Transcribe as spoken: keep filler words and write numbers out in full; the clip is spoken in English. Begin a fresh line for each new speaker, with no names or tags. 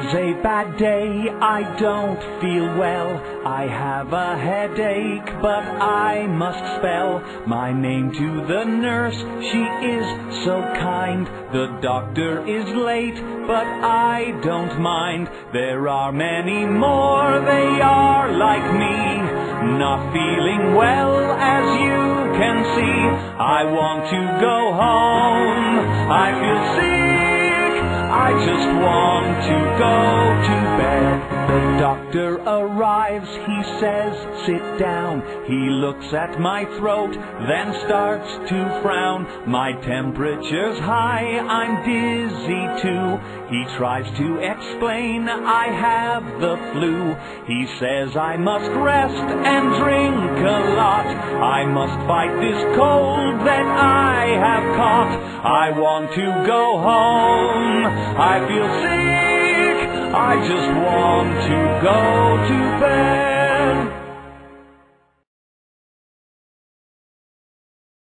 is a bad day, I don't feel well. I have a headache, but I must spell my name to the nurse. She is so kind. The doctor is late, but I don't mind. There are many more, they are like me, not feeling well, as you can see. I want to go home, I feel sick, I just want to go to bed. The doctor arrives, he says, sit down. He looks at my throat, then starts to frown. My temperature's high, I'm dizzy too. He tries to explain I have the flu. He says I must rest and drink a lot. I must fight this cold that I have caught. I want to go home, I feel sick, I just want to go to